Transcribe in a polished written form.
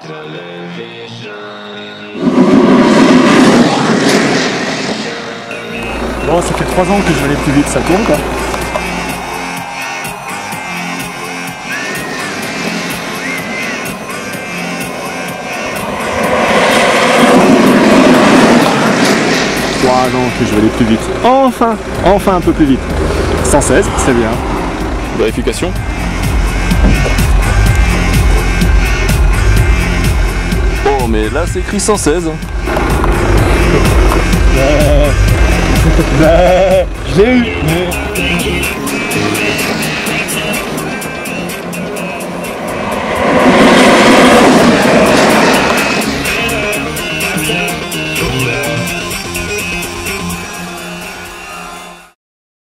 Bon, ça fait 3 ans que je vais aller plus vite, ça tourne quoi. Que je vais aller plus vite. Enfin un peu plus vite. 116, c'est bien. Vérification. Oh mais là c'est écrit 116. J'ai eu.